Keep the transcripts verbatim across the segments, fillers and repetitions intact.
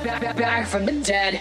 back, back from the dead.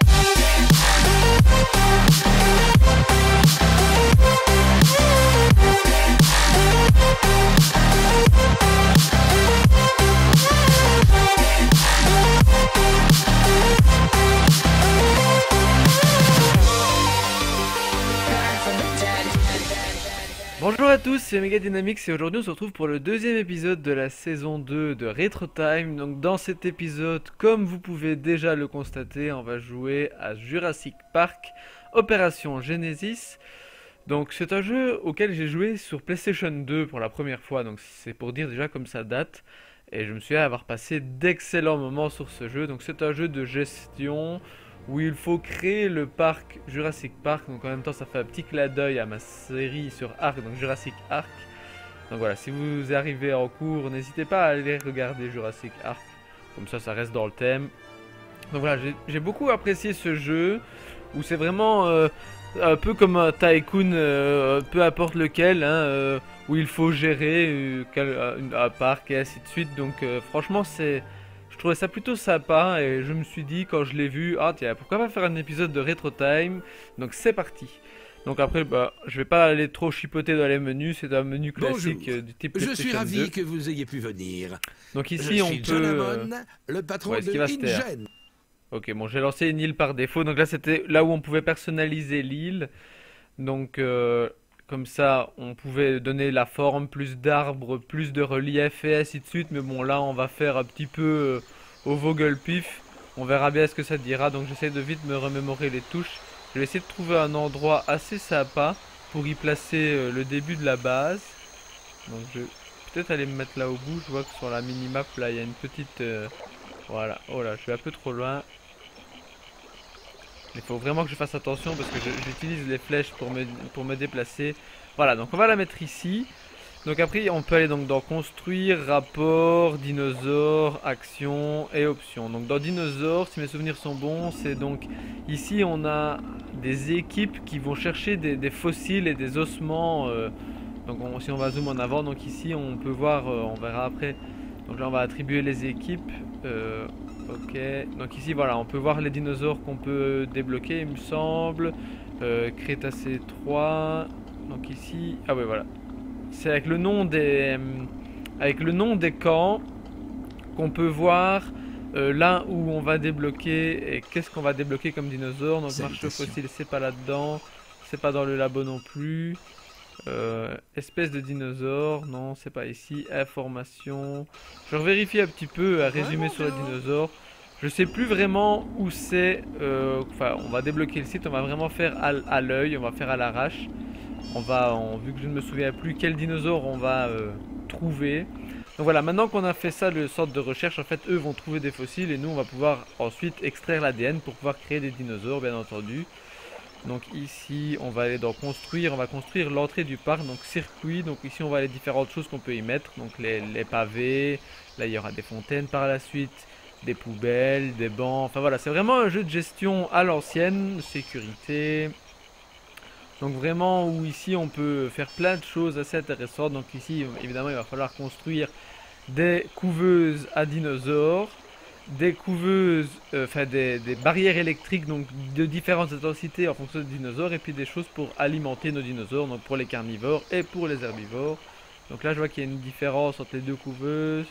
Bonjour à tous, c'est Megadynamix et aujourd'hui on se retrouve pour le deuxième épisode de la saison deux de Retro Time. Donc dans cet épisode, comme vous pouvez déjà le constater, on va jouer à Jurassic Park Opération Genesis. Donc c'est un jeu auquel j'ai joué sur PlayStation deux pour la première fois, donc c'est pour dire déjà comme ça date. Et je me souviens avoir passé d'excellents moments sur ce jeu. Donc c'est un jeu de gestion où il faut créer le parc Jurassic Park. Donc en même temps ça fait un petit clin d'œil à ma série sur Ark, donc Jurassic Ark. Donc voilà, si vous arrivez en cours, n'hésitez pas à aller regarder Jurassic Ark, comme ça ça reste dans le thème. Donc voilà, j'ai beaucoup apprécié ce jeu, où c'est vraiment euh, un peu comme un tycoon, euh, peu importe lequel, hein, euh, où il faut gérer euh, un, un parc et ainsi de suite. Donc euh, franchement c'est... Je trouvais ça plutôt sympa et je me suis dit quand je l'ai vu, ah tiens, pourquoi pas faire un épisode de Retro Time. Donc c'est parti. Donc après, bah, je vais pas aller trop chipoter dans les menus, c'est un menu classique euh, du type PlayStation deux. Je suis ravi que vous ayez pu venir. Donc ici je on suis peut... John Hammond, le patron ouais, de InGen. Ok, bon, j'ai lancé une île par défaut. Donc là c'était là où on pouvait personnaliser l'île. Donc... Euh... Comme ça, on pouvait donner la forme, plus d'arbres, plus de relief et ainsi de suite. Mais bon, là, on va faire un petit peu euh, au Vogelpif. On verra bien ce que ça dira. Donc, j'essaie de vite me remémorer les touches. Je vais essayer de trouver un endroit assez sympa pour y placer euh, le début de la base. Donc, je vais peut-être aller me mettre là au bout. Je vois que sur la minimap, là, il y a une petite... Euh... Voilà. Oh là, je suis un peu trop loin. Il faut vraiment que je fasse attention parce que j'utilise les flèches pour me, pour me déplacer. Voilà, donc on va la mettre ici. Donc après on peut aller donc dans construire, rapport, dinosaures, action et options. Donc dans dinosaures, si mes souvenirs sont bons, c'est donc ici on a des équipes qui vont chercher des, des fossiles et des ossements. Euh, donc on, si on va zoom en avant, donc ici on peut voir, euh, on verra après. Donc là on va attribuer les équipes. Euh, Ok, donc ici voilà, on peut voir les dinosaures qu'on peut débloquer, il me semble. Euh, Crétacé trois. Donc ici, ah ouais voilà. C'est avec le nom des, avec le nom des camps qu'on peut voir euh, là où on va débloquer et qu'est-ce qu'on va débloquer comme dinosaure. Donc marche fossile, c'est pas là-dedans, c'est pas dans le labo non plus. Euh, espèce de dinosaure, non c'est pas ici. Information, je vérifie un petit peu, à résumer sur les dinosaures. Je sais plus vraiment où c'est. euh, Enfin on va débloquer le site, on va vraiment faire à, à l'œil, on va faire à l'arrache. On va, on, vu que je ne me souviens plus quel dinosaure on va euh, trouver. Donc voilà, maintenant qu'on a fait ça, le sorte de recherche, en fait eux vont trouver des fossiles et nous on va pouvoir ensuite extraire l'A D N pour pouvoir créer des dinosaures bien entendu. Donc ici on va aller dans construire, on va construire l'entrée du parc, donc circuit. Donc ici on voit les différentes choses qu'on peut y mettre, donc les, les pavés, là il y aura des fontaines par la suite, des poubelles, des bancs, enfin voilà c'est vraiment un jeu de gestion à l'ancienne, sécurité. Donc vraiment où ici on peut faire plein de choses assez intéressantes. Donc ici évidemment il va falloir construire des couveuses à dinosaures, des couveuses, enfin euh, des, des barrières électriques donc de différentes intensités en fonction des dinosaures, et puis des choses pour alimenter nos dinosaures, donc pour les carnivores et pour les herbivores. Donc là je vois qu'il y a une différence entre les deux couveuses.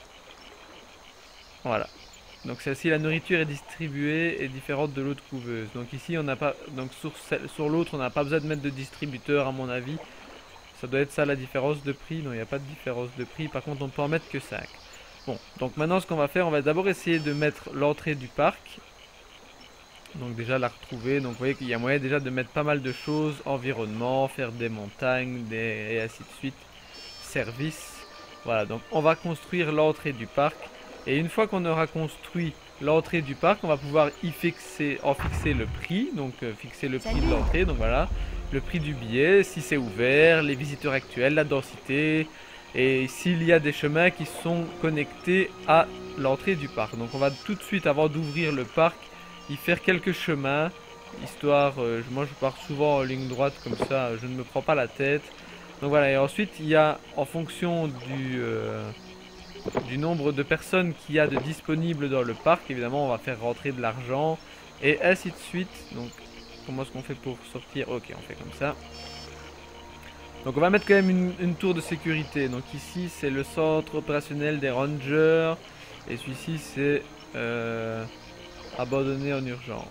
Voilà. Donc celle-ci, la nourriture est distribuée et différente de l'autre couveuse. Donc ici on n'a pas, donc sur, sur l'autre on n'a pas besoin de mettre de distributeur à mon avis. Ça doit être ça la différence de prix. Non, il n'y a pas de différence de prix, par contre on peut en mettre que cinq. Bon, donc maintenant ce qu'on va faire, on va d'abord essayer de mettre l'entrée du parc. Donc déjà la retrouver, donc vous voyez qu'il y a moyen déjà de mettre pas mal de choses. Environnement, faire des montagnes, des... et ainsi de suite. Service. Voilà, donc on va construire l'entrée du parc. Et une fois qu'on aura construit l'entrée du parc, on va pouvoir y fixer, en fixer le prix. Donc euh, fixer le prix de l'entrée, donc voilà. Le prix du billet, si c'est ouvert, les visiteurs actuels, la densité... Et s'il y a des chemins qui sont connectés à l'entrée du parc. Donc on va tout de suite, avant d'ouvrir le parc, y faire quelques chemins. Histoire, euh, moi je pars souvent en ligne droite, comme ça je ne me prends pas la tête. Donc voilà, et ensuite il y a, en fonction du, euh, du nombre de personnes qu'il y a de disponibles dans le parc. Évidemment, on va faire rentrer de l'argent et ainsi de suite. Donc, comment est-ce qu'on fait pour sortir? Ok, on fait comme ça. Donc, on va mettre quand même une, une tour de sécurité. Donc, ici, c'est le centre opérationnel des rangers. Et celui-ci, c'est euh, abandonné en urgence.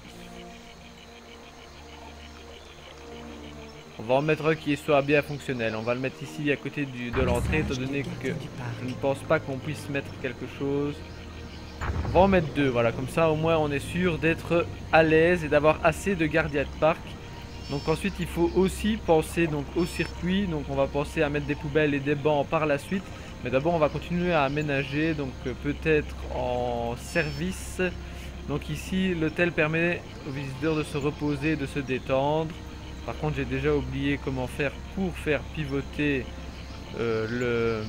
On va en mettre un qui soit bien fonctionnel. On va le mettre ici à côté du, de l'entrée, étant donné que je ne pense pas qu'on puisse mettre quelque chose. On va en mettre deux, voilà, comme ça au moins on est sûr d'être à l'aise et d'avoir assez de gardiens de parc. Donc ensuite il faut aussi penser donc au circuit, donc on va penser à mettre des poubelles et des bancs par la suite. Mais d'abord on va continuer à aménager, donc euh, peut-être en service. Donc ici l'hôtel permet aux visiteurs de se reposer, de se détendre. Par contre, j'ai déjà oublié comment faire pour faire pivoter euh, le...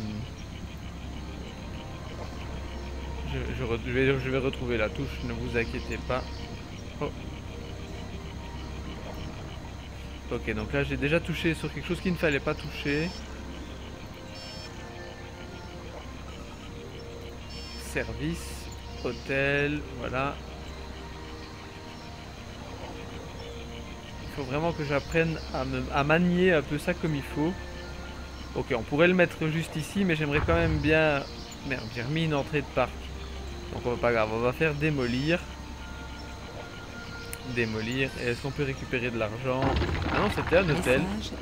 Je, je, re... je, vais, je vais retrouver la touche, ne vous inquiétez pas. Oh. Ok, donc là j'ai déjà touché sur quelque chose qu'il ne fallait pas toucher. Service, hôtel, voilà. Il faut vraiment que j'apprenne à, me, à manier un peu ça comme il faut. Ok, on pourrait le mettre juste ici, mais j'aimerais quand même bien... Merde, j'ai remis une entrée de parc. Donc on va pas grave, on va faire démolir. Démolir. Et est-ce qu'on peut récupérer de l'argent? Ah non, c'était un hôtel.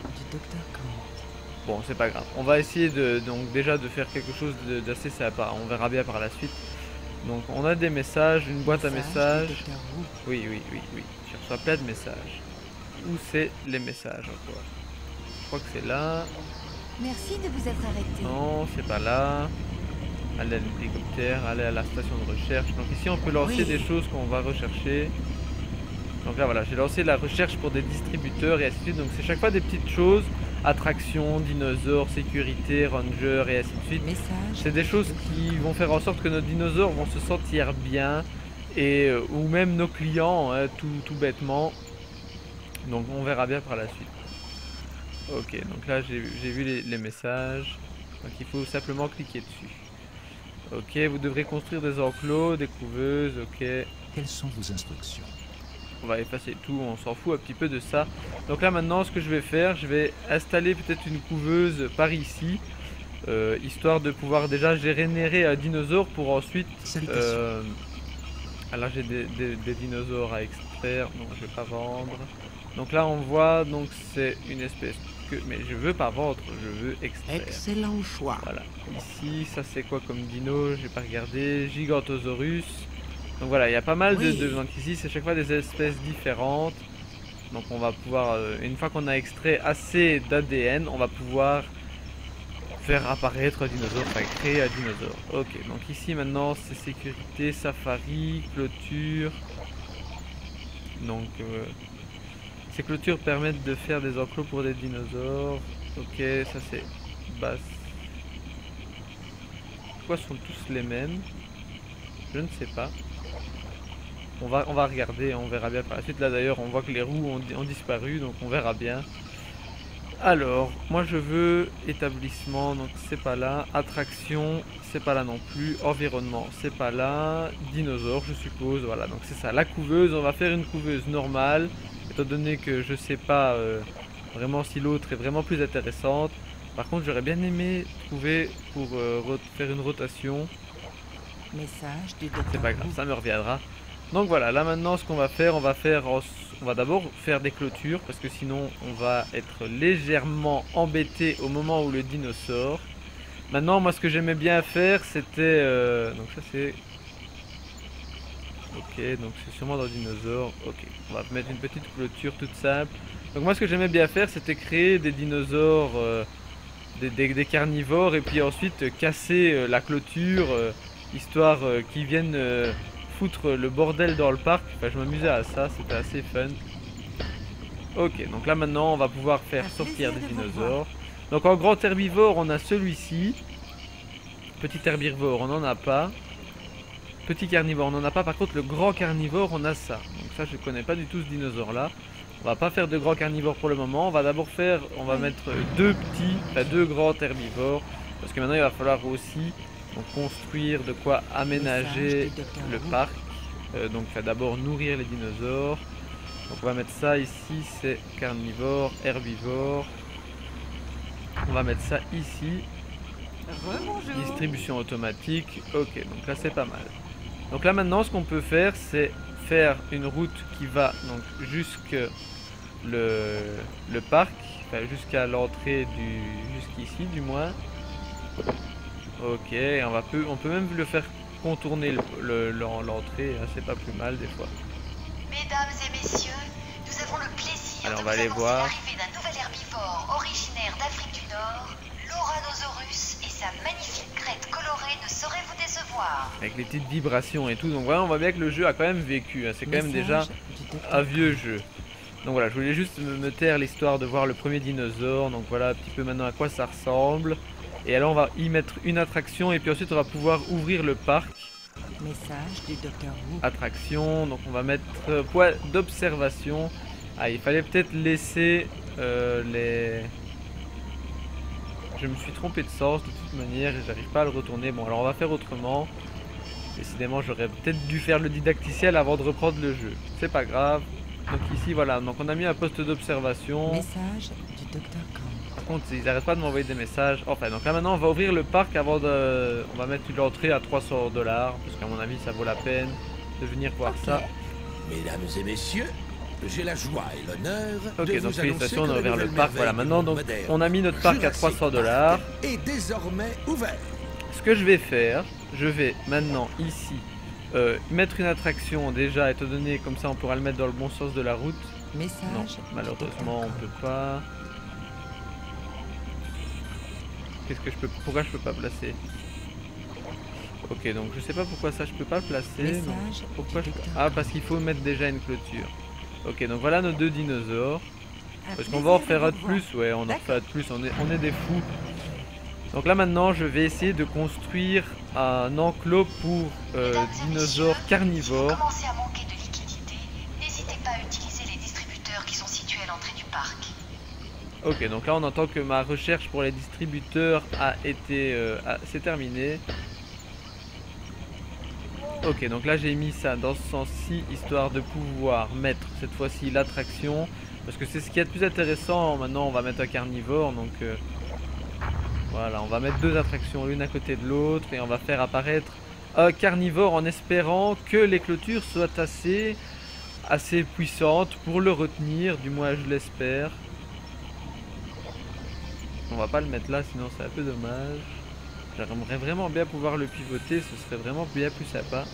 Bon, c'est pas grave. On va essayer de, donc déjà de faire quelque chose d'assez sympa. On verra bien par la suite. Donc on a des messages, une boîte à messages. Oui, oui, oui, oui. Je reçois plein de messages. Où c'est les messages encore? Je crois que c'est là. Merci de vous être arrêté. Non, c'est pas là. Allez à l'hélicoptère, allez à la station de recherche. Donc ici on peut lancer oui. des choses qu'on va rechercher. Donc là voilà, j'ai lancé la recherche pour des distributeurs et ainsi de suite. Donc c'est chaque fois des petites choses. Attractions, dinosaures, sécurité, rangers et ainsi de suite. C'est des choses qui vont faire en sorte que nos dinosaures vont se sentir bien. Et, euh, ou même nos clients, hein, tout, tout bêtement. Donc on verra bien par la suite. Ok, donc là j'ai vu les, les messages. Donc il faut simplement cliquer dessus. Ok, vous devrez construire des enclos, des couveuses, ok. Quelles sont vos instructions? On va effacer tout, on s'en fout un petit peu de ça. Donc là maintenant ce que je vais faire, je vais installer peut-être une couveuse par ici. Euh, histoire de pouvoir déjà générer un dinosaure pour ensuite... Euh, alors j'ai des, des, des dinosaures à extraire, donc je vais pas vendre. Donc là on voit, donc c'est une espèce que... Mais je veux pas vendre, je veux extraire. Excellent choix. Voilà, ici ça c'est quoi comme dino, j'ai pas regardé, Gigantosaurus. Donc voilà, il y a pas mal oui. de, de... Donc ici c'est chaque fois des espèces différentes. Donc on va pouvoir, euh, une fois qu'on a extrait assez d'A D N, on va pouvoir faire apparaître un dinosaure, enfin créer un dinosaure. Ok, donc ici maintenant c'est sécurité, safari, clôture. Donc euh, ces clôtures permettent de faire des enclos pour des dinosaures. Ok, ça c'est basse. Pourquoi sont tous les mêmes? Je ne sais pas. On va, on va regarder, on verra bien par la suite. Là d'ailleurs on voit que les roues ont, ont disparu, donc on verra bien. Alors, moi je veux établissement, donc c'est pas là. Attraction, c'est pas là non plus. Environnement, c'est pas là. Dinosaure, je suppose. Voilà, donc c'est ça. La couveuse, on va faire une couveuse normale. Étant donné que je sais pas euh, vraiment si l'autre est vraiment plus intéressante. Par contre, j'aurais bien aimé trouver pour euh, faire une rotation. Message du C'est pas grave, ça me reviendra. Donc voilà, là maintenant ce qu'on va faire, on va faire, on va d'abord faire des clôtures parce que sinon on va être légèrement embêté au moment où le dino sort. Maintenant moi ce que j'aimais bien faire c'était, euh, donc ça c'est, ok donc c'est sûrement dans le dinosaure, ok on va mettre une petite clôture toute simple. Donc moi ce que j'aimais bien faire c'était créer des dinosaures, euh, des, des, des carnivores et puis ensuite casser euh, la clôture euh, histoire euh, qu'ils viennent... Euh, foutre le bordel dans le parc. Enfin, je m'amusais à ça, c'était assez fun. Ok, donc là maintenant on va pouvoir faire sortir des dinosaures. Donc en grand herbivore on a celui-ci. Petit herbivore on n'en a pas. Petit carnivore on n'en a pas. Par contre le grand carnivore on a ça. Donc ça je connais pas du tout ce dinosaure là. On va pas faire de grand carnivore pour le moment. On va d'abord faire, on va mettre deux petits, enfin deux grands herbivores. Parce que maintenant il va falloir aussi Donc construire, de quoi aménager le parc. Euh, donc d'abord nourrir les dinosaures. Donc on va mettre ça ici, c'est carnivore, herbivore. On va mettre ça ici. Rebonjour. Distribution automatique. Ok, donc là c'est pas mal. Donc là maintenant ce qu'on peut faire c'est faire une route qui va donc jusque le, le parc, enfin jusqu'à l'entrée du jusqu'ici du moins. Ok, on va peu, on peut même le faire contourner l'entrée, le, le, hein, c'est pas plus mal des fois. Mesdames et messieurs, nous avons le plaisir Alors, de on vous va aller annoncer voir. l'arrivée d'un nouvel herbivore originaire d'Afrique du Nord. L'Oranosaurus et sa magnifique crête colorée ne sauraient vous décevoir. Avec les petites vibrations et tout, donc voilà on voit bien que le jeu a quand même vécu, hein. C'est quand même déjà un vieux jeu. Donc voilà, je voulais juste me, me taire l'histoire de voir le premier dinosaure, donc voilà un petit peu maintenant à quoi ça ressemble. Et alors on va y mettre une attraction et puis ensuite on va pouvoir ouvrir le parc. Message du docteur Wu. Attraction, donc on va mettre euh, point d'observation. Ah, il fallait peut-être laisser euh, les... Je me suis trompé de sens de toute manière et j'arrive pas à le retourner. Bon alors on va faire autrement. Décidément j'aurais peut-être dû faire le didacticiel avant de reprendre le jeu. C'est pas grave. Donc ici voilà, donc on a mis un poste d'observation. Message du docteur Kang. Par contre ils n'arrêtent pas de m'envoyer des messages. Enfin donc là maintenant on va ouvrir le parc avant de... On va mettre l'entrée à trois cents dollars. Parce qu'à mon avis ça vaut la peine de venir voir Ok. ça. Mesdames et messieurs, j'ai la joie et l'honneur Ok, de donc vous félicitations, annoncer on que a la ouvert le nouvelle parc. Voilà, merveille maintenant du donc monde moderne, on a mis notre parc à Jurassic trois cents dollars. Park, est désormais ouvert. Ce que je vais faire, je vais maintenant ici euh, mettre une attraction déjà étant donné comme ça on pourra le mettre dans le bon sens de la route. Message. Non, du malheureusement on docteur peut pas. Qu'est-ce que je peux, pourquoi je peux pas placer? Ok, donc je sais pas pourquoi ça je peux pas le placer. Message donc pourquoi du je... docteur Ah, parce qu'il faut mettre déjà une clôture. Ok, donc voilà nos deux dinosaures. Un Parce qu'on va en plaisir faire un de de vous plus, ouais, on en D'accord. refait un de plus, on est, on est des fous. Donc là maintenant je vais essayer de construire un enclos pour euh, Mesdames et dinosaures messieurs, Si vous carnivores. commencez à manquer de liquidité, n'hésitez pas à utiliser les distributeurs qui sont situés à l'entrée du parc. Ok, donc là on entend que ma recherche pour les distributeurs a été, euh, a- c'est terminé. Ok, donc là j'ai mis ça dans ce sens-ci, histoire de pouvoir mettre cette fois-ci l'attraction. Parce que c'est ce qui est le plus intéressant, maintenant on va mettre un carnivore, donc euh, voilà, on va mettre deux attractions l'une à côté de l'autre et on va faire apparaître un carnivore en espérant que les clôtures soient assez, assez puissantes pour le retenir, du moins je l'espère. On va pas le mettre là, sinon c'est un peu dommage. J'aimerais vraiment bien pouvoir le pivoter, ce serait vraiment bien plus sympa.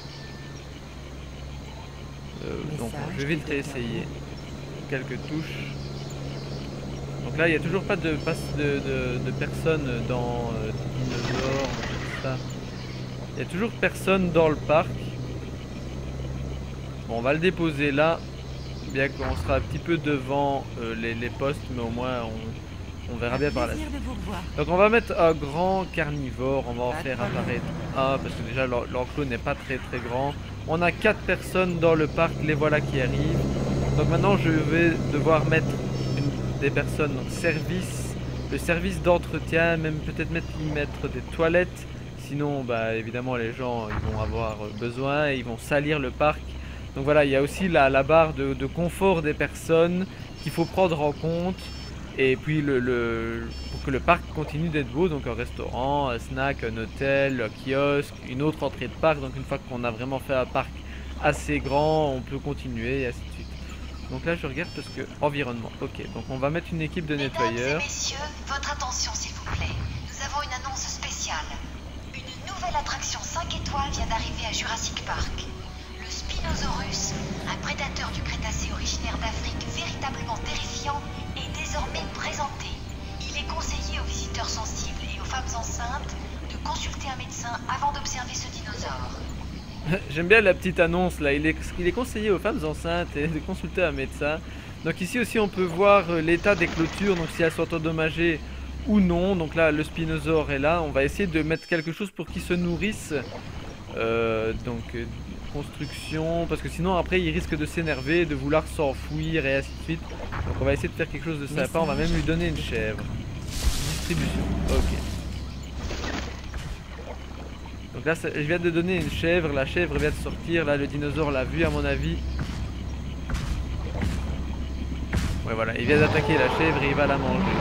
Euh, donc bon, je vais vite réessayer quelques touches. Donc là il n'y a toujours pas de, passe de, de, de personnes dans euh, dinosaures, tout ça. Il n'y a toujours personne dans le parc. Bon, on va le déposer là, bien qu'on sera un petit peu devant euh, les, les postes, mais au moins on, on verra bien par la suite. Plaisir de vous revoir. Donc on va mettre un grand carnivore, on va en Pas de faire problème. apparaître un parce que déjà l'en- l'enclos n'est pas très très grand. On a quatre personnes dans le parc, les voilà qui arrivent. Donc maintenant je vais devoir mettre une, des personnes, donc service, le service d'entretien, même peut-être mettre, y mettre des toilettes. Sinon bah évidemment les gens ils vont avoir besoin et ils vont salir le parc. Donc voilà, il y a aussi la, la barre de, de confort des personnes qu'il faut prendre en compte. Et puis le, le- pour que le parc continue d'être beau, donc un restaurant, un snack, un hôtel, un kiosque, une autre entrée de parc. Donc une fois qu'on a vraiment fait un parc assez grand, on peut continuer et ainsi de suite. Donc là je regarde parce que environnement, ok, donc on va mettre une équipe de Mesdames et nettoyeurs. messieurs, votre attention s'il vous plaît. Nous avons une annonce spéciale. Une nouvelle attraction cinq étoiles vient d'arriver à Jurassic Park. Le Spinosaurus, un prédateur du Crétacé originaire d'Afrique véritablement terrifiant, est désormais présenté. Il est conseillé aux visiteurs sensibles et aux femmes enceintes de consulter un médecin avant d'observer ce dinosaure. J'aime bien la petite annonce là, il est, il est conseillé aux femmes enceintes et de consulter un médecin. Donc ici aussi on peut voir euh, l'état des clôtures, donc si elles sont endommagées ou non. Donc là le spinosaure est là, on va essayer de mettre quelque chose pour qu'il se nourrisse. Euh, donc euh, construction, parce que sinon après il risque de s'énerver, de vouloir s'enfuir et ainsi de suite. Donc on va essayer de faire quelque chose de sympa, on va même lui donner une chèvre. Distribution, ok. Donc là, je viens de donner une chèvre, la chèvre vient de sortir, là le dinosaure l'a vu à mon avis. Ouais voilà, il vient d'attaquer la chèvre et il va la manger.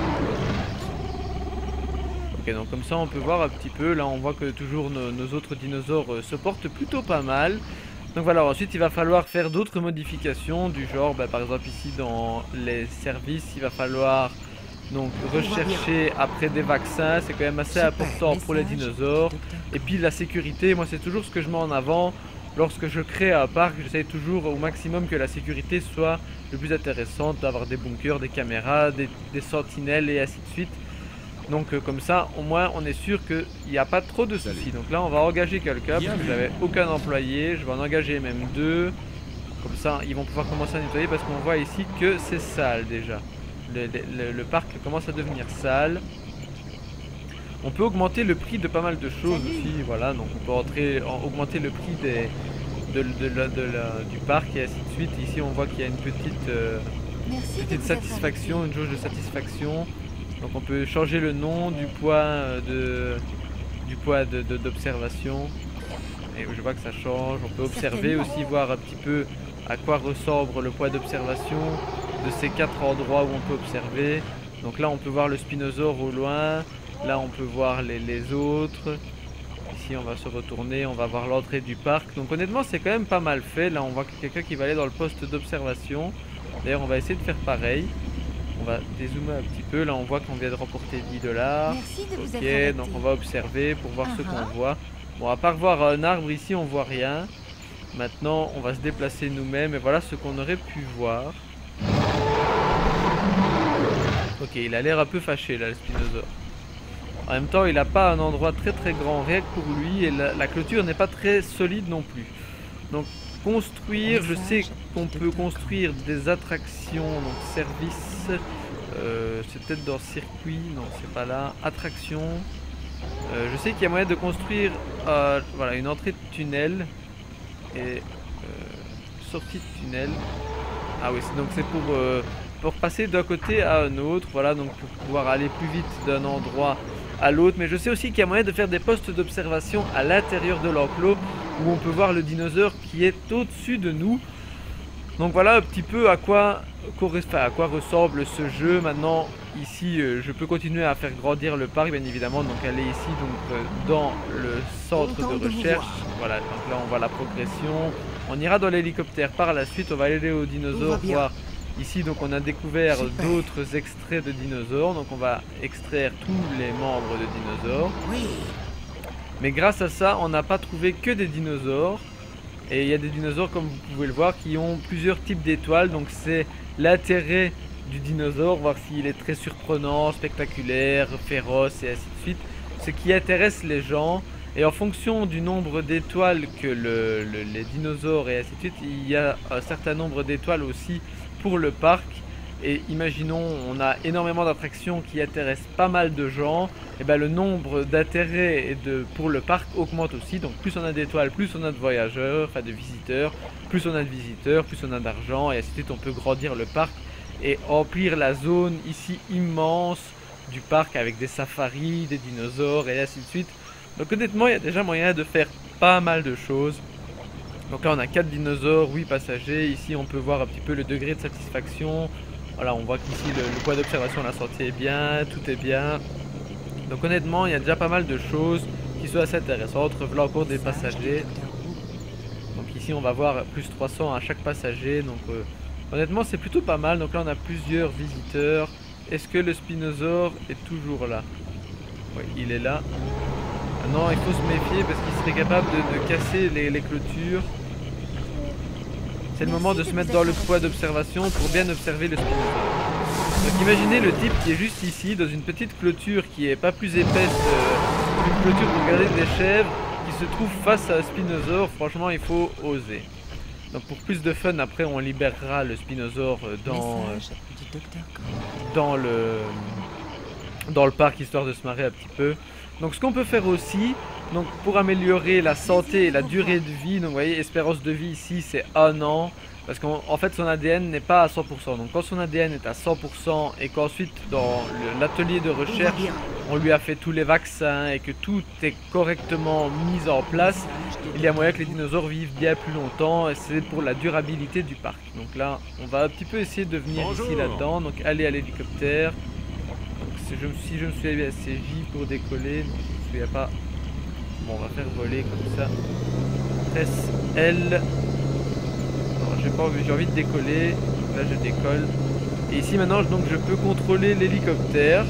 Ok, donc comme ça on peut voir un petit peu, là on voit que toujours nos, nos autres dinosaures euh, se portent plutôt pas mal. Donc voilà, ensuite il va falloir faire d'autres modifications du genre, bah, par exemple ici dans les services, il va falloir donc rechercher après des vaccins, c'est quand même assez important pour les dinosaures. Et puis la sécurité, moi c'est toujours ce que je mets en avant. Lorsque je crée un parc, j'essaie toujours au maximum que la sécurité soit le plus intéressante, d'avoir des bunkers, des caméras, des, des sentinelles et ainsi de suite. Donc euh, comme ça, au moins on est sûr qu'il n'y a pas trop de soucis. Donc là on va engager quelqu'un, parce que j'avais aucun employé, je vais en engager même deux. Comme ça ils vont pouvoir commencer à nettoyer, parce qu'on voit ici que c'est sale déjà. Le, le, le parc commence à devenir sale. On peut augmenter le prix de pas mal de choses aussi, voilà, donc on peut entrer, en, augmenter le prix des, de, de, de, de la, du parc et ainsi de suite. Ici on voit qu'il y a une petite, euh, petite satisfaction, une jauge de satisfaction. Donc on peut changer le nom du poids de du poids de, de, d'observation. Et je vois que ça change. On peut observer aussi, voir un petit peu à quoi ressemble le poids d'observation de ces quatre endroits où on peut observer. Donc là on peut voir le spinosaure au loin. Là on peut voir les, les autres. Ici on va se retourner, on va voir l'entrée du parc. Donc honnêtement c'est quand même pas mal fait. Là on voit quelqu'un qui va aller dans le poste d'observation. D'ailleurs on va essayer de faire pareil. On va dézoomer un petit peu, là on voit qu'on vient de remporter dix dollars. Ok, donc on va observer pour voir uh-huh. ce qu'on voit. Bon, à part voir un arbre ici, on voit rien. Maintenant, on va se déplacer nous-mêmes et voilà ce qu'on aurait pu voir. Ok, il a l'air un peu fâché là, le spinosaure. En même temps, il n'a pas un endroit très très grand, rien que pour lui, et la, la clôture n'est pas très solide non plus. Donc, construire, je sais qu'on peut construire des attractions, donc service, euh, c'est peut-être dans circuit, non c'est pas là, attraction. Euh, je sais qu'il y a moyen de construire euh, voilà, une entrée de tunnel et euh, sortie de tunnel. Ah oui, donc c'est pour, euh, pour passer d'un côté à un autre, voilà, donc pour pouvoir aller plus vite d'un endroit à l'autre. Mais je sais aussi qu'il y a moyen de faire des postes d'observation à l'intérieur de l'enclos où on peut voir le dinosaure qui est au-dessus de nous. Donc voilà un petit peu à quoi, à quoi ressemble ce jeu. Maintenant ici euh, je peux continuer à faire grandir le parc bien évidemment, donc aller ici donc euh, dans le centre de recherche. Voilà, donc là on voit la progression. On ira dans l'hélicoptère par la suite, on va aller aux dinosaures voir. Ici donc on a découvert d'autres extraits de dinosaures, donc on va extraire tous les membres de dinosaures. Mais grâce à ça on n'a pas trouvé que des dinosaures. Et il y a des dinosaures comme vous pouvez le voir qui ont plusieurs types d'étoiles. Donc c'est l'intérêt du dinosaure, voir s'il est très surprenant, spectaculaire, féroce et ainsi de suite. Ce qui intéresse les gens. Et en fonction du nombre d'étoiles que le, le, les dinosaures et ainsi de suite, il y a un certain nombre d'étoiles aussi pour le parc. Et imaginons, on a énormément d'attractions qui intéressent pas mal de gens. Et ben le nombre d'intérêts pour le parc augmente aussi. Donc plus on a d'étoiles, plus on a de voyageurs, enfin de visiteurs. Plus on a de visiteurs, plus on a d'argent. Et ainsi de suite, on peut grandir le parc et remplir la zone ici immense du parc avec des safaris, des dinosaures et ainsi de suite. Donc honnêtement, il y a déjà moyen de faire pas mal de choses. Donc là on a quatre dinosaures, huit passagers. Ici on peut voir un petit peu le degré de satisfaction. Voilà, on voit qu'ici le, le poids d'observation, la sortie est bien, tout est bien. Donc honnêtement, il y a déjà pas mal de choses qui sont assez intéressantes. Voilà encore des passagers. Donc ici, on va voir plus trois cents à chaque passager. Donc euh, honnêtement, c'est plutôt pas mal. Donc là, on a plusieurs visiteurs. Est-ce que le spinosaure est toujours là? Oui, il est là. Ah non, il faut se méfier parce qu'il serait capable de, de casser les, les clôtures. C'est le moment de se mettre dans le poids d'observation pour bien observer le spinosaure. Donc imaginez le type qui est juste ici, dans une petite clôture qui est pas plus épaisse euh, qu'une clôture pour garder des chèvres, qui se trouve face à un spinosaure. Franchement, il faut oser. Donc pour plus de fun, après on libérera le spinosaure dans, euh, dans, le, dans le parc, histoire de se marrer un petit peu. Donc ce qu'on peut faire aussi, donc pour améliorer la santé et la durée de vie, donc vous voyez, espérance de vie ici c'est un an, Parce qu'en en fait son A D N n'est pas à cent pour cent. Donc quand son A D N est à cent pour cent et qu'ensuite dans l'atelier de recherche on lui a fait tous les vaccins et que tout est correctement mis en place, il y a moyen que les dinosaures vivent bien plus longtemps et c'est pour la durabilité du parc. Donc là on va un petit peu essayer de venir Bonjour. ici là-dedans. Donc aller à l'hélicoptère. Donc si je, si je me souviens bien c'est J pour décoller. Donc je me souviens pas. Bon on va faire voler comme ça. Presse L. J'ai pas envie, j'ai envie de décoller. Donc là je décolle. Et ici maintenant donc je peux contrôler l'hélicoptère.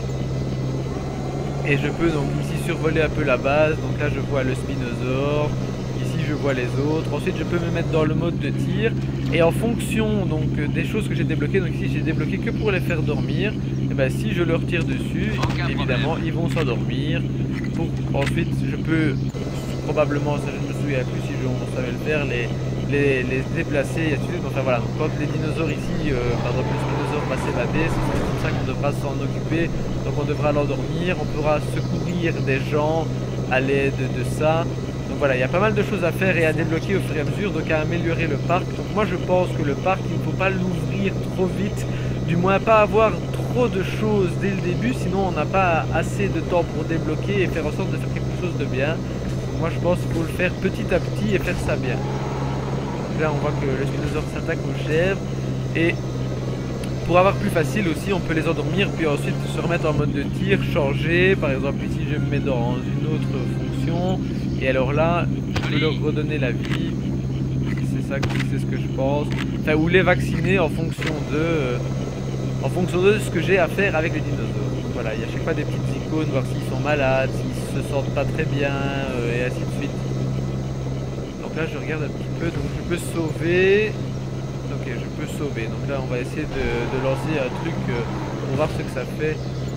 Et je peux donc ici survoler un peu la base. Donc là je vois le Spinosaure. Ici je vois les autres. Ensuite je peux me mettre dans le mode de tir. Et en fonction donc des choses que j'ai débloquées, donc ici j'ai débloqué que pour les faire dormir. Et ben si je leur tire dessus, évidemment ils vont s'endormir. Pour ensuite je peux probablement, ça je ne me souviens plus si je, on savait le faire, les Les, les déplacer et ainsi de suite. Enfin voilà, donc quand les dinosaures ici, euh, par exemple le spinosaure va s'évader, c'est comme ça qu'on devra s'en occuper. Donc on devra l'endormir, on pourra secourir des gens à l'aide de ça. Donc voilà, il y a pas mal de choses à faire et à débloquer au fur et à mesure, donc à améliorer le parc. Donc moi je pense que le parc, il ne faut pas l'ouvrir trop vite, du moins pas avoir trop de choses dès le début, sinon on n'a pas assez de temps pour débloquer et faire en sorte de faire quelque chose de bien. Donc moi je pense qu'il faut le faire petit à petit et faire ça bien. Là on voit que le spinosaure s'attaque aux chèvres et pour avoir plus facile aussi on peut les endormir puis ensuite se remettre en mode de tir, changer, par exemple ici je me mets dans une autre fonction et alors là je peux leur redonner la vie, c'est ça, c'est ce que je pense, enfin ou les vacciner en fonction de en fonction de ce que j'ai à faire avec les dinosaures. Donc, voilà, il y a chaque fois des petites icônes, voir s'ils sont malades, s'ils se sentent pas très bien euh, et ainsi de suite. Là je regarde un petit peu, donc je peux sauver. Ok, je peux sauver. Donc là on va essayer de, de lancer un truc euh, pour voir ce que ça fait.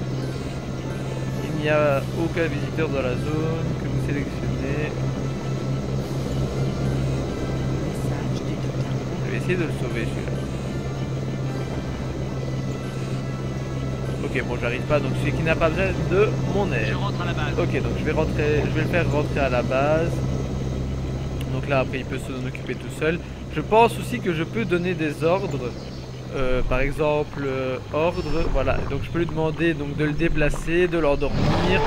Il n'y a aucun visiteur dans la zone que vous sélectionnez. Je vais essayer de le sauver celui-là. Ok, bon j'arrive pas, donc celui qui n'a pas besoin de mon aide. Je rentre à la base. Ok, donc je vais rentrer, je vais le faire rentrer à la base. Donc là après il peut s'en occuper tout seul. Je pense aussi que je peux donner des ordres. Euh, par exemple euh, ordre, voilà. Donc je peux lui demander donc, de le déplacer, de l'endormir,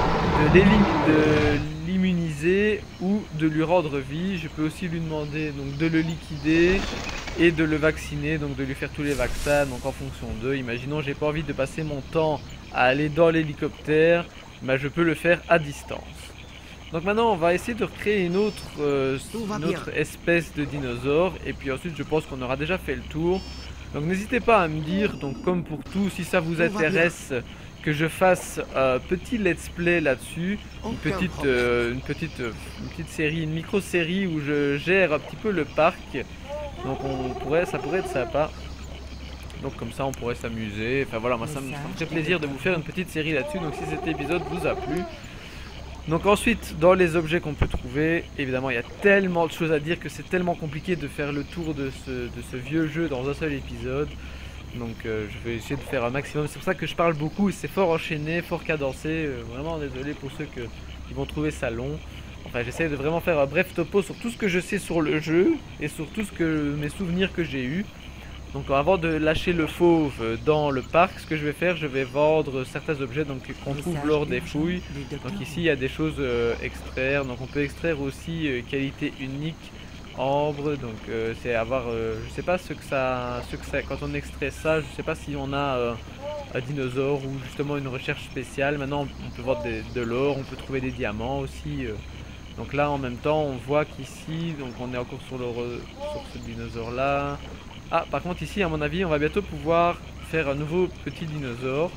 de l'immuniser ou de lui rendre vie. Je peux aussi lui demander donc, de le liquider et de le vacciner, donc de lui faire tous les vaccins donc en fonction d'eux. Imaginons j'ai pas envie de passer mon temps à aller dans l'hélicoptère, mais je peux le faire à distance. Donc maintenant on va essayer de recréer une autre, euh, une autre espèce de dinosaure et puis ensuite je pense qu'on aura déjà fait le tour. Donc n'hésitez pas à me dire, donc comme pour tout, si ça vous intéresse que je fasse un petit let's play là-dessus, une petite, euh, une, petite, une petite série, une micro-série où je gère un petit peu le parc. Donc on pourrait, ça pourrait être sympa. Donc comme ça on pourrait s'amuser. Enfin voilà, moi ça me ferait plaisir de vous faire une petite série là-dessus. Donc si cet épisode vous a plu. Donc ensuite, dans les objets qu'on peut trouver, évidemment il y a tellement de choses à dire que c'est tellement compliqué de faire le tour de ce, de ce vieux jeu dans un seul épisode. Donc euh, je vais essayer de faire un maximum, c'est pour ça que je parle beaucoup, c'est fort enchaîné, fort cadencé, euh, vraiment désolé pour ceux que, qui vont trouver ça long. Enfin j'essaie de vraiment faire un bref topo sur tout ce que je sais sur le jeu et sur tout ce que mes souvenirs que j'ai eu. Donc avant de lâcher le fauve dans le parc, ce que je vais faire, je vais vendre certains objets qu'on trouve lors des fouilles. Donc ici il y a des choses euh, extraire, donc on peut extraire aussi euh, qualité unique, ambre, donc euh, c'est avoir, euh, je sais pas ce que ça, ce que ça, quand on extrait ça, je sais pas si on a euh, un dinosaure ou justement une recherche spéciale. Maintenant on peut voir des, de l'or, on peut trouver des diamants aussi. Euh. Donc là en même temps on voit qu'ici, donc on est encore sur, le, sur ce dinosaure là. Ah, par contre ici à mon avis on va bientôt pouvoir faire un nouveau petit dinosaure.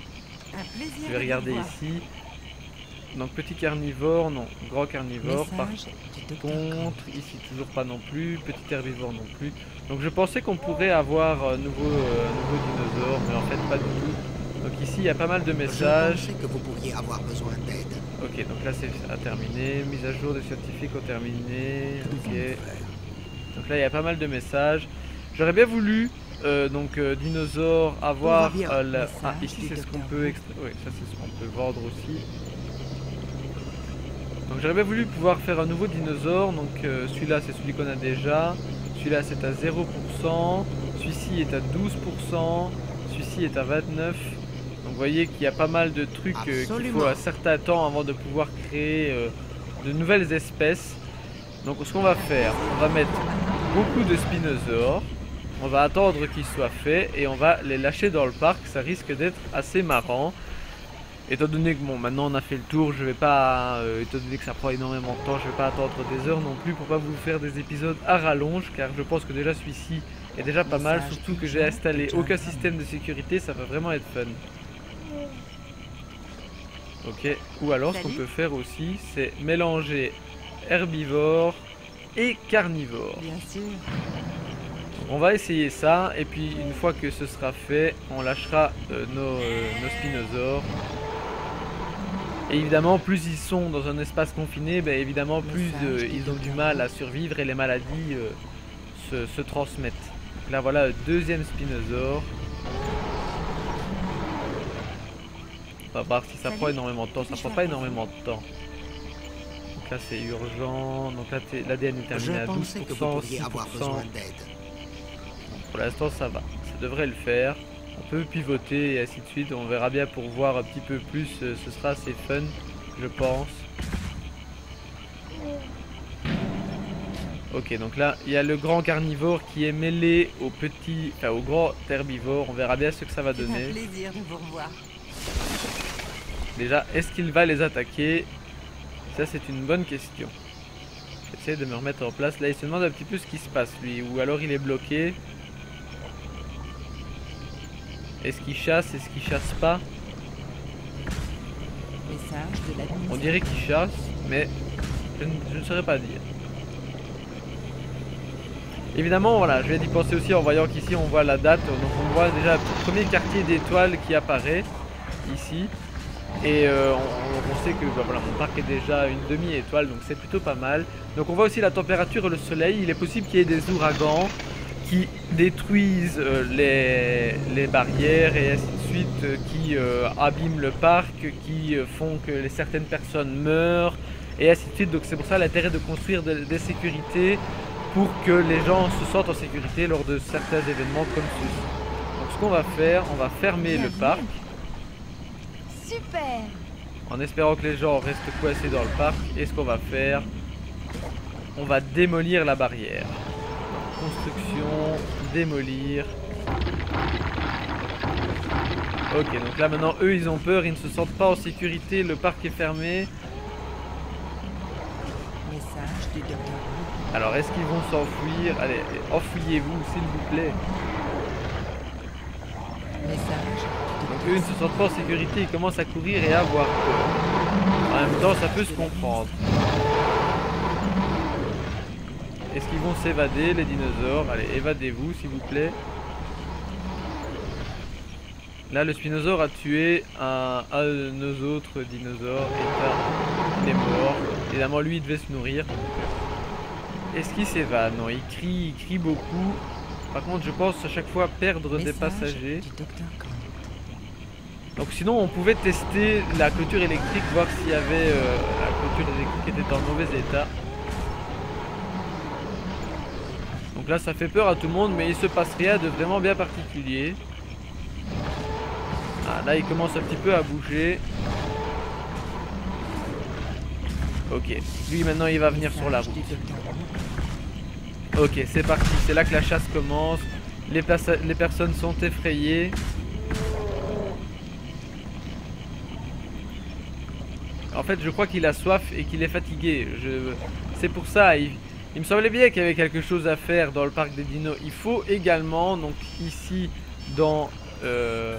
Je vais regarder ici. Donc petit carnivore, non, grand carnivore. Par contre ici toujours pas non plus, petit herbivore non plus. Donc je pensais qu'on pourrait avoir un nouveau, euh, nouveau dinosaure, mais en fait pas du tout. Donc ici il y a pas mal de messages. Je pensais que vous pourriez avoir besoin d'aide. Ok, donc là c'est à terminer. Mise à jour des scientifiques ont terminé. Ok. Donc là il y a pas mal de messages. J'aurais bien voulu, euh, donc euh, dinosaure, avoir euh, la... Ah, ici c'est ce qu'on peut extraire. Oui, ça c'est ce qu'on peut vendre aussi. Donc j'aurais bien voulu pouvoir faire un nouveau dinosaure. Donc euh, celui-là c'est celui qu'on a déjà. Celui-là c'est à zéro pour cent. Celui-ci est à douze pour cent. Celui-ci est à vingt-neuf pour cent. Donc vous voyez qu'il y a pas mal de trucs euh, qu'il faut un certain temps avant de pouvoir créer euh, de nouvelles espèces. Donc ce qu'on va faire, on va mettre beaucoup de spinosaures. On va attendre qu'ils soient faits et on va les lâcher dans le parc. Ça risque d'être assez marrant. Étant donné que bon, maintenant on a fait le tour, je vais pas, euh, étant donné que ça prend énormément de temps, je vais pas attendre des heures non plus pour pas vous faire des épisodes à rallonge, car je pense que déjà celui-ci est déjà pas mal, surtout que j'ai installé aucun système de sécurité, ça va vraiment être fun. Ok, ou alors ce qu'on peut faire aussi, c'est mélanger herbivore et carnivore. Bien sûr. On va essayer ça, et puis une fois que ce sera fait, on lâchera euh, nos, euh, nos spinosaures. Et évidemment, plus ils sont dans un espace confiné, ben évidemment, plus euh, ils ont du mal à survivre et les maladies euh, se, se transmettent. Là, voilà le deuxième spinosaure. On va voir si ça prend énormément de temps. Ça prend pas énormément de temps. Donc là, c'est urgent. Donc là, l'A D N est terminé à douze pour cent, six pour cent. Pour l'instant, ça va. Ça devrait le faire. On peut pivoter et ainsi de suite, on verra bien pour voir un petit peu plus, ce sera assez fun, je pense. Ok, donc là, il y a le grand carnivore qui est mêlé au petit, enfin au grand herbivore, on verra bien ce que ça va donner. C'est un plaisir de vous revoir. Déjà, est-ce qu'il va les attaquer? Ça, c'est une bonne question. J'essaie de me remettre en place. Là, il se demande un petit peu ce qui se passe, lui, ou alors il est bloqué. Est-ce qu'il chasse? Est-ce qu'il chasse pas? Message de l'administration. On dirait qu'il chasse, mais je ne, je ne saurais pas dire. Évidemment, voilà, je viens d'y penser aussi en voyant qu'ici on voit la date. Donc on voit déjà le premier quartier d'étoiles qui apparaît ici. Et euh, on, on sait que bah, voilà, mon parc est déjà une demi-étoile, donc c'est plutôt pas mal. Donc on voit aussi la température et le soleil. Il est possible qu'il y ait des ouragans qui détruisent euh, les, les barrières et ainsi de suite, euh, qui euh, abîment le parc, qui euh, font que les, certaines personnes meurent et ainsi de suite. Donc c'est pour ça l'intérêt de construire de, des sécurités pour que les gens se sentent en sécurité lors de certains événements comme ceci. Donc ce qu'on va faire, on va fermer le parc. Super! En espérant que les gens restent coincés dans le parc. Et ce qu'on va faire, on va démolir la barrière. Construction, démolir. Ok, donc là maintenant eux ils ont peur, ils ne se sentent pas en sécurité, le parc est fermé. Message du docteur Who. Alors est-ce qu'ils vont s'enfuir? Allez, enfuyez-vous s'il vous plaît. Message Donc du eux ils ne docteur se sentent pas en sécurité, ils commencent à courir et à avoir peur. En même temps ça peut se comprendre. Est-ce qu'ils vont s'évader les dinosaures? Allez, évadez-vous s'il vous plaît. Là le spinosaure a tué un, un de nos autres dinosaures et là, il est mort. Évidemment lui il devait se nourrir. Est-ce qu'il s'évade? Non, il crie, il crie beaucoup. Par contre je pense à chaque fois perdre des Message passagers. du docteur Grant. Donc sinon on pouvait tester la clôture électrique, voir s'il y avait euh, la clôture électrique était en mauvais état. Donc là ça fait peur à tout le monde, mais il se passe rien de vraiment bien particulier. Ah, là il commence un petit peu à bouger. Ok, lui maintenant il va venir sur la route. Message du docteur Who. Ok, c'est parti, c'est là que la chasse commence. Les, les personnes sont effrayées. En fait je crois qu'il a soif et qu'il est fatigué. Je... C'est pour ça, il... il me semblait bien qu'il y avait quelque chose à faire dans le parc des dinos. Il faut également, donc ici dans... Euh...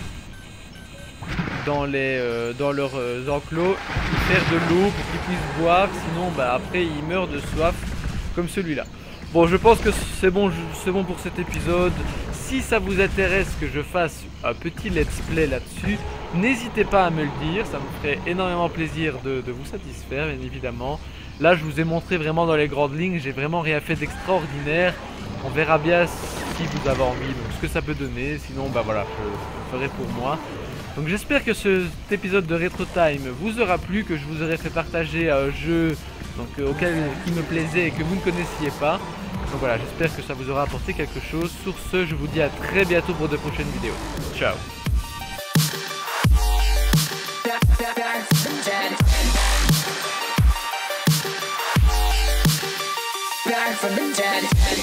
dans les euh, dans leurs euh, enclos, faire de l'eau pour qu'ils puissent boire, sinon bah, après ils meurent de soif comme celui-là. Bon, je pense que c'est bon, c'est bon pour cet épisode. Si ça vous intéresse que je fasse un petit let's play là-dessus, n'hésitez pas à me le dire, ça me ferait énormément plaisir de, de vous satisfaire, bien évidemment. Là je vous ai montré vraiment dans les grandes lignes, j'ai vraiment rien fait d'extraordinaire. On verra bien si vous avez envie, donc ce que ça peut donner, sinon bah voilà, je, je le ferai pour moi. Donc j'espère que ce, cet épisode de Retro Time vous aura plu, que je vous aurai fait partager un jeu donc, euh, auquel qui me plaisait et que vous ne connaissiez pas. Donc voilà, j'espère que ça vous aura apporté quelque chose. Sur ce, je vous dis à très bientôt pour de prochaines vidéos. Ciao. Back from the dead.